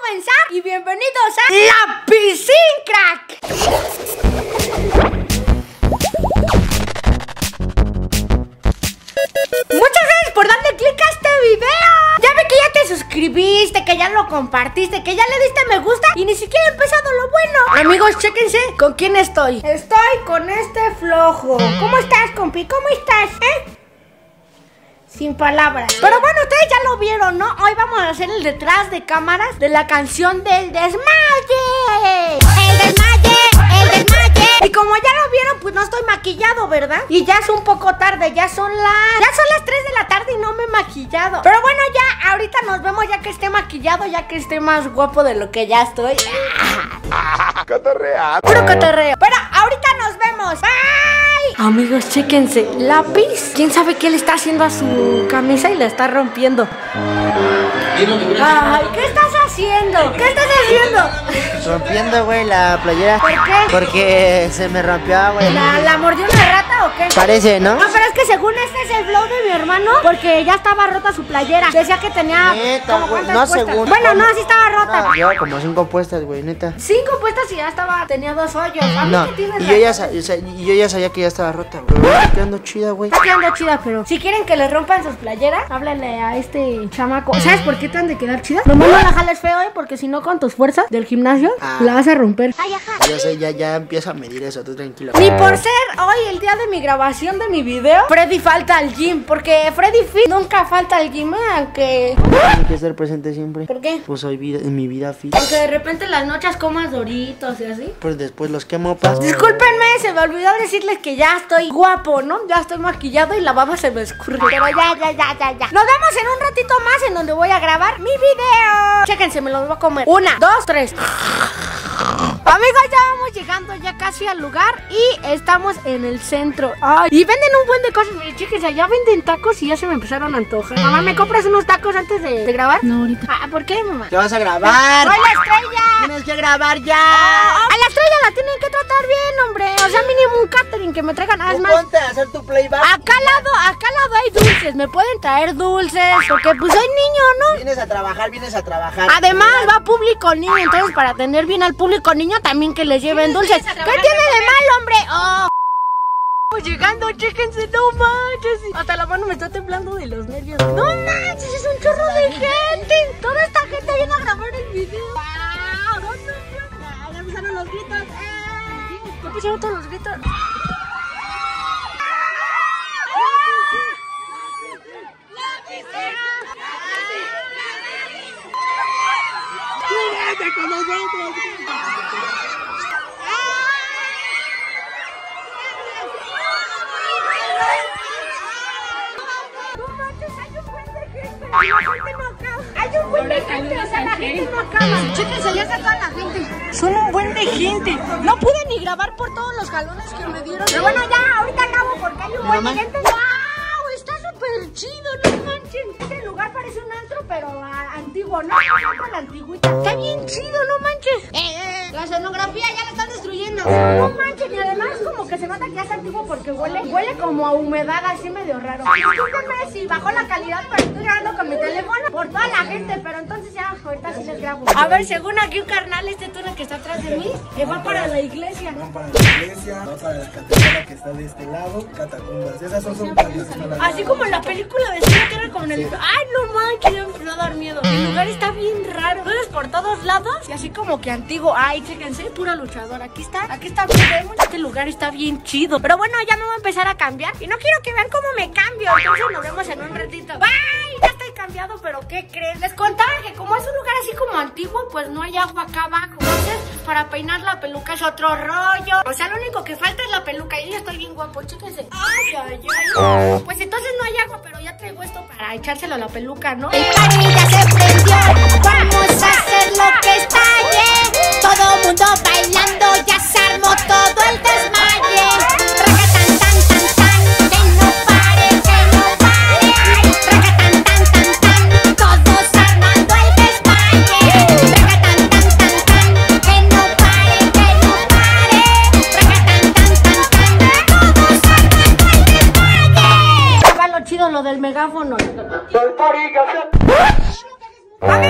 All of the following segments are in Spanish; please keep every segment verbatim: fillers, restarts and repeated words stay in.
comenzar y bienvenidos a La Piscin Crack. Muchas gracias por darle click a este video. Ya ve que ya te suscribiste, que ya lo compartiste, que ya le diste me gusta y ni siquiera he empezado lo bueno. Amigos, chéquense con quién estoy. Estoy con este flojo. ¿Cómo estás, compi? ¿Cómo estás? ¿Eh? Sin palabras. Pero bueno, ustedes ya lo vieron, ¿no? Hoy vamos a hacer el detrás de cámaras de la canción del desmaye. El desmaye, el desmaye. Y como ya lo vieron, pues no estoy maquillado, ¿verdad? Y ya es un poco tarde, ya son las... Ya son las tres de la tarde y no me he maquillado. Pero bueno, ya, ahorita nos vemos ya que esté maquillado, ya que esté más guapo de lo que ya estoy. Cotorreo. Puro cotorreo. Pero ahorita nos vemos. Bye. Amigos, chéquense. Lápiz, quién sabe qué le está haciendo a su camisa y la está rompiendo. Ay, ¿qué estás haciendo? ¿Qué estás haciendo? Rompiendo, güey, la playera. ¿Por qué? Porque se me rompió, güey. ¿La, ¿La mordió una rata o qué? Parece, ¿no? No, pero es que según este es el flow de mi hermano, porque ya estaba rota su playera. Decía que tenía Neta, como güey, cuántas no puestas. según. Bueno, no, sí estaba rota. No, lleva como cinco puestas, güey, neta. Cinco puestas y ya estaba, tenía dos hoyos. A mí No, que tienes y yo, ya razón. sa- o sea, y yo ya sabía que ya estaba rota, güey. Está quedando chida, güey. Está quedando chida, pero si quieren que les rompan sus playeras, háblenle a este chamaco. ¿Sabes por qué te han de quedar chidas? Nomás no la jales feo, ¿eh? Porque si no, con tus fuerzas del gimnasio, Ah. la vas a romper. Ay, ajá. Ya sé, ya, ya empiezo a medir eso, tú tranquilo. Ni por ser hoy el día de mi grabación de mi video, Freddy falta al gym. Porque Freddy Fit nunca falta al gym, ¿eh? Aunque... Tiene que estar presente siempre. ¿Por qué? Pues hoy vida, en mi vida fit. Aunque de repente en las noches comas doritos y así. Pues después los quemo, pas. Discúlpenme, se me olvidó decirles que ya estoy guapo, ¿no? Ya estoy maquillado y la baba se me escurre. Pero ya, ya, ya, ya, ya. Nos vemos en un ratito más en donde voy a grabar mi video. Chéquense, me los voy a comer. Una, dos, tres. Amigos, ya vamos llegando ya casi al lugar y estamos en el centro. Ay, y venden un buen de cosas. Miren, chéquense, ya venden tacos y ya se me empezaron a antojar. Mamá, ¿me compras unos tacos antes de, de grabar? No, ahorita. Ah, ¿por qué, mamá? ¿Qué vas a grabar? ¡Soy la estrella! Tienes que grabar ya. A la estrella la tienen que tratar bien, hombre. O sea, mínimo un catering que me traigan. Ah, es Tú más, ponte a hacer tu playback. acá al lado, acá al lado hay dulces. Me pueden traer dulces. Porque pues soy niño, ¿no? Vienes a trabajar, vienes a trabajar. Además va público niño. Entonces para atender bien al público niño también que les lleven dulces. ¿Qué tiene de mal, hombre? Oh. Pues llegando, chéquense, no manches. Hasta la mano me está temblando de los nervios. No manches, es un chorro de gente. Toda esta gente viene a grabar el video. ¡Wow! No, no, no. Ya empezaron los gritos. ¡Eh! Ya empezaron todos los gritos. ¡Quédate con nosotros! Hay un buen de gente, o sea, la gente no acaba. Chéquense, ya está toda la gente. Son un buen de gente. No pude ni grabar por todos los jalones que me dieron. Pero bueno, ya, ahorita acabo porque hay un buen de gente. ¡Wow! Está súper chido, no manchen. Este lugar parece un antro, pero ah, antiguo, ¿no? No con la antigüita. Está bien chido, no manches. Eh, eh, la escenografía ya la están destruyendo. No manchen, y además como que se nota que ya está antiguo porque huele, huele como a humedad así medio raro. Discúlpenme si bajó la calidad, pero estoy grabando con mi teléfono por toda la gente, pero entonces ya ahorita sí les grabo. A ver, según aquí un carnal, este túnel que está atrás de mí, que va para la iglesia. Van para la iglesia, va para la catedral que está de este lado, catacumbas. Esas son sus catacumbas. Así como en la película de Cine, que era como en el... ¡Ay, no manches! Ya me empezó a dar miedo. El lugar está bien raro. Entonces por todos lados y así como que antiguo. ¡Ay, chéquense! Pura luchadora. Aquí está, aquí está bien. Este lugar está bien chido. Pero bueno, ya me voy a empezar a cambiar. Y no quiero que vean cómo me cambio. Entonces nos vemos en un ratito. ¡Bye! Ya estoy cambiado, pero ¿qué creen? Les contaba que como es un lugar así como antiguo, pues no hay agua acá abajo. Entonces, para peinar la peluca es otro rollo. O sea, lo único que falta es la peluca. Y yo estoy bien guapo, chéquense. ¡Ay, ay, ay! Pues entonces no hay agua, pero ya traigo esto para echárselo a la peluca, ¿no? El party ya se prendió. Vamos a hacer lo que estalle. Todo mundo bailando, ya se armó todo el desmaye. Racatan, tan, tan, tan, que no pare, que no pare. Racatan, tan, tan, tan, todos armando el desmaye. Racatan, tan, tan, tan, que no pare, que no pare. Racatan, tan, tan, tan, todos armando el desmaye. Va lo chido lo del megáfono. A ver,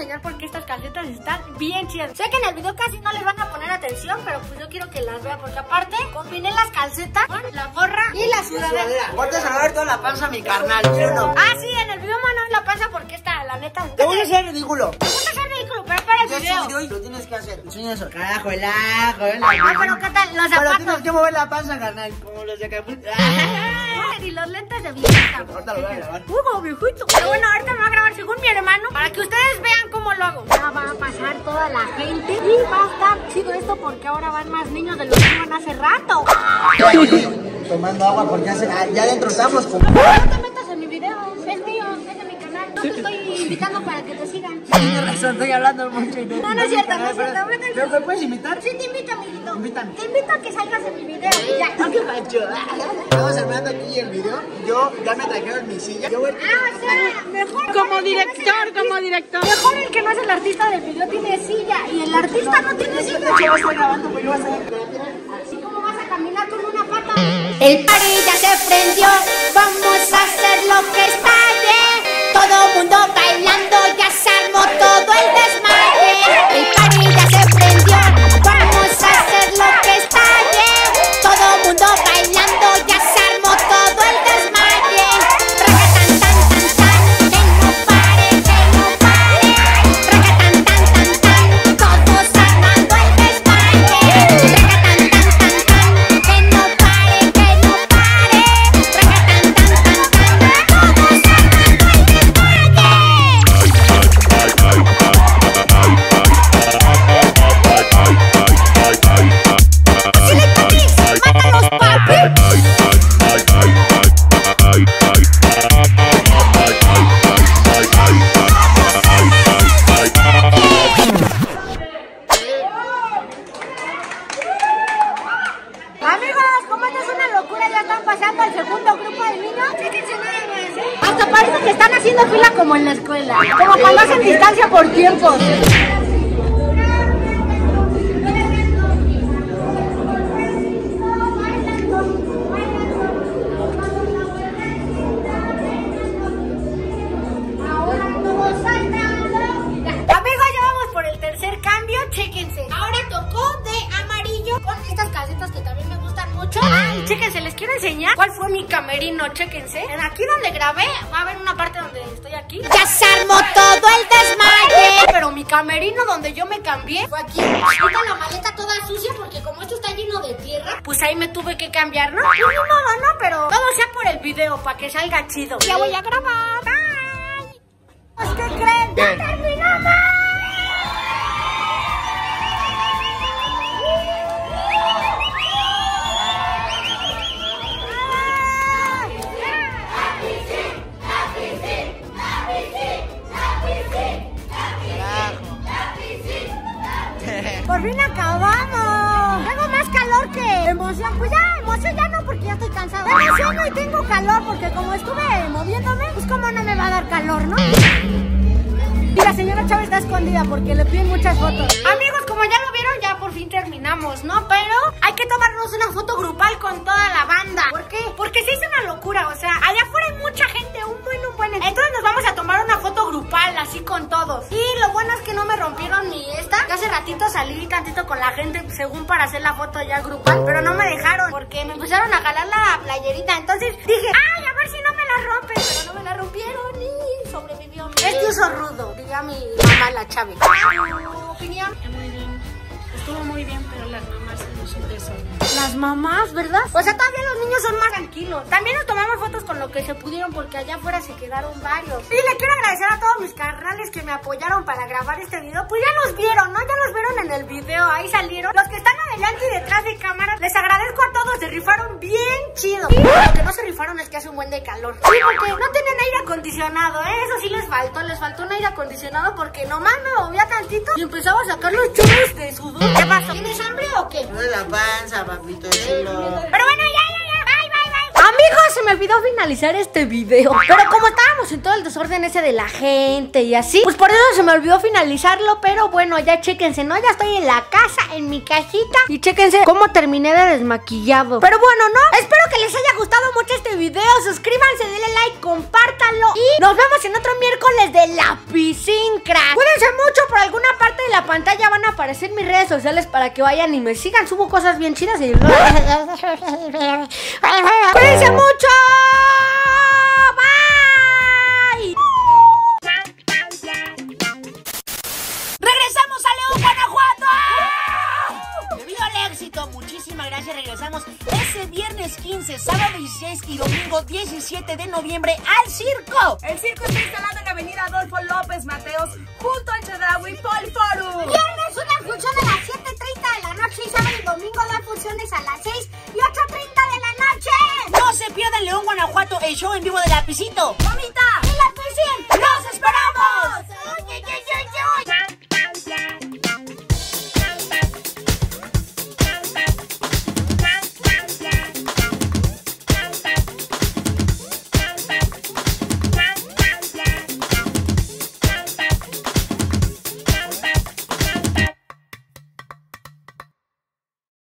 enseñar porque estas calcetas están bien chidas. Sé que en el video casi no les van a poner atención, pero pues yo quiero que las vean porque aparte combiné las calcetas con la gorra y la sudadera. Aparte se va a ver toda la panza mi carnal, ¿sí o no? Ah, sí, en el video mano la panza porque esta, la neta. Te voy a hacer ridículo. Te gusta hacer ridículo, pero para el Ya video. sí, video y lo tienes que hacer. Enseña eso. Carajo, el ajo, el ajo. Ah, pero ¿qué tal? Los Pero zapatos. tienes que mover la panza, carnal. Como los de Acapulco. Y los lentes de viejita. Ahorita lo voy a grabar. Hugo, viejito. Pero bueno, ahorita me va a grabar según mi hermano para que ustedes vean cómo lo hago. Ya va a pasar toda la gente y va a estar chido esto porque ahora van más niños de los que iban hace rato. Tomando agua porque hace, ah, ya adentro estamos como... No te metas en mi video, es mío, es de mi canal. No te estoy invitando para que te sigan. Tienes razón, estoy hablando mucho. Y No, no es cierto, no es cierto. ¿Pero me puedes invitar? Sí, te invito, amiguito. Invítame. Te invito a que salgas en mi video. Ya. ¿No qué macho? Estamos armando aquí el video. Yo ya me trajeron mi silla. Yo voy a... Ah, o sea, mejor. Como director, como director. Mejor el que no es el artista del video tiene silla y el artista no tiene silla. Yo voy a estar grabando, pues yo voy a estar... Así como vas a caminar con una pata. El party ya se prendió, vamos a hacer lo que estalle. Todo mundo bailando, ya se armó todo el desmaye. El party ya se prendió, vamos a hacer lo que estalle. Todo mundo bailando, ya se armó todo el desmaye. Tracatan tan tan tan, que no pare, que no pare. Tracatan tan tan tan, todos armando el desmaye. Tracatan tan tan tan, que no pare, que no pare. Tracatan tan tan tan, todos armando el Amigos, como esto es una locura, ya están pasando el segundo grupo de niños. Fíjense nada más, ¿eh? Hasta parece que están haciendo fila como en la escuela. Como cuando hacen distancia por tiempos. Amigos, ya vamos por el tercer cambio, chéquense. Ahora tocó de amarillo con estas calcetas que también me gustan mucho. Ay, chéquense, les quiero enseñar cuál fue mi camerino, chéquense. En aquí donde grabé, va a haber una parte donde estoy aquí. Ya se armó todo el desmaye. Pero mi camerino donde yo me cambié fue aquí. Ahorita la maleta toda sucia porque como esto está lleno de tierra, pues ahí me tuve que cambiar, ¿no? Pues ni modo, ¿no? Pero todo sea por el video, para que salga chido. Ya voy a grabar. Bye. Pues, ¿qué creen? ¡Ya terminamos! Por fin acabamos. Tengo más calor que emoción. Pues ya, emoción ya no porque ya estoy cansada. Tengo sueño y tengo calor porque como estuve moviéndome, pues como no me va a dar calor, ¿no? Y la señora Chávez está escondida porque le piden muchas fotos. Amigos, como ya lo vieron, ya por fin terminamos, ¿no? Pero hay que tomarnos una foto grupal con toda la banda. ¿Por qué? Porque se hizo una locura, o sea, allá afuera hay mucha gente, un buen, un buen. Entonces nos vamos a tomar una foto grupal, así con todos. Y lo bueno es que no me rompieron ni esta. Que hace ratito salí tantito con la gente, según para hacer la foto ya grupal, pero no me dejaron porque me empezaron a jalar la playerita. Entonces dije, ay, a ver si no me la rompen. Pero no me la rompieron y sobrevivió. Este uso rudo, diría mi mamá la Chávez. ¿Tu opinión? Muy bien. Estuvo muy bien, pero las mamás se nos interesan. Las mamás, ¿verdad? O sea, todavía los niños son más tranquilos. También nos tomamos fotos con lo que se pudieron porque allá afuera se quedaron varios. Y le quiero agradecer a todos mis carnales que me apoyaron para grabar este video. Pues ya los vieron, ¿no? Ya los vieron en el video, ahí salieron. Los que están adelante y detrás de cámara, les agradezco a todos, se rifaron bien chido. Y lo que no se rifaron es que hace un buen de calor. Sí, porque no tienen aire acondicionado, ¿eh? Eso sí les faltó, les faltó un aire acondicionado porque nomás me movía tantito y empezaba a sacar los churros de sudor. ¿Qué pasó? ¿Tienes hambre o qué? No de la panza, papito chulo. Pero bueno, ya, ya, ya, bye, bye, bye. Amigos, se me olvidó finalizar este video. Pero como estábamos en todo el desorden ese de la gente y así, pues por eso se me olvidó finalizarlo. Pero bueno, ya chéquense, ¿no? Ya estoy en la casa, en mi cajita. Y chéquense cómo terminé de desmaquillado. Pero bueno, ¿no? Espero que les haya gustado mucho este video. Suscríbanse, denle like like, compártanlo y nos vemos en otro miércoles de La Piscincra. Cuídense mucho, por alguna parte de la pantalla van a aparecer mis redes sociales para que vayan y me sigan. Subo cosas bien chidas y... ¡Cuídense mucho! ¡Bye! ¡Regresamos a León, Guanajuato! Debido al éxito, muchísimas gracias, regresamos ese viernes quince, sábado dieciséis y domingo diecisiete de noviembre al circo. El circo está instalado en la avenida Adolfo López Mateos, junto al Chedraui Poliforum. Viernes una función a las siete treinta de la noche y sábado y domingo dos funciones a las seis y ocho treinta de la noche. No se pierdan León, Guanajuato, el show en vivo de Lapicito. ¡Mamita!